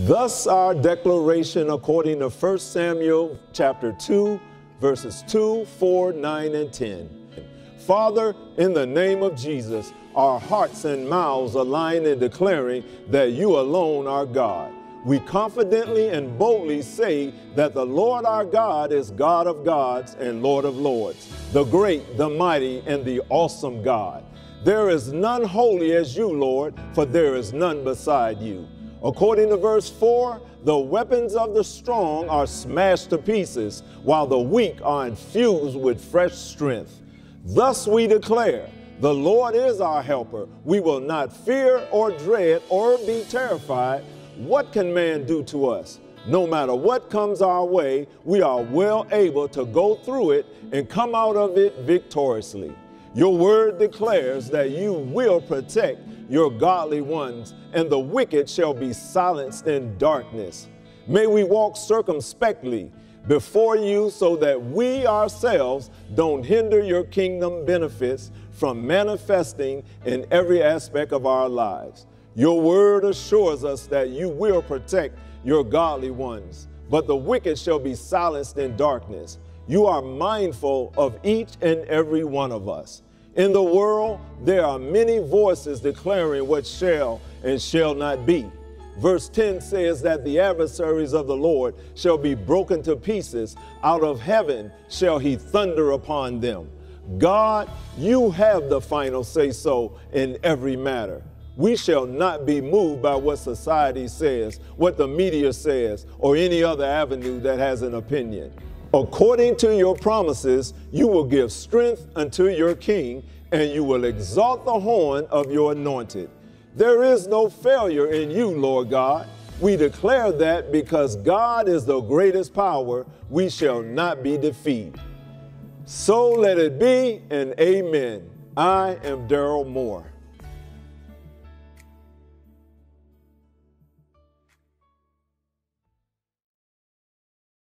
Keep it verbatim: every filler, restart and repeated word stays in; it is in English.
Thus our declaration according to First Samuel chapter two, verses two, four, nine, and ten. Father, in the name of Jesus, our hearts and mouths align in declaring that you alone are God. We confidently and boldly say that the Lord our God is God of gods and Lord of lords, the great, the mighty, and the awesome God. There is none holy as you, Lord, for there is none beside you. According to verse four, the weapons of the strong are smashed to pieces, while the weak are infused with fresh strength. Thus we declare, the Lord is our helper. We will not fear or dread or be terrified. What can man do to us? No matter what comes our way, we are well able to go through it and come out of it victoriously. Your word declares that you will protect your godly ones, and the wicked shall be silenced in darkness. May we walk circumspectly before you so that we ourselves don't hinder your kingdom benefits from manifesting in every aspect of our lives. Your word assures us that you will protect your godly ones, but the wicked shall be silenced in darkness. You are mindful of each and every one of us. In the world, there are many voices declaring what shall and shall not be. Verse ten says that the adversaries of the Lord shall be broken to pieces. Out of heaven shall he thunder upon them. God, you have the final say-so in every matter. We shall not be moved by what society says, what the media says, or any other avenue that has an opinion. According to your promises, you will give strength unto your king, and you will exalt the horn of your anointed. There is no failure in you, Lord God. We declare that because God is the greatest power, we shall not be defeated. So let it be, and amen. I am Daryl Moore.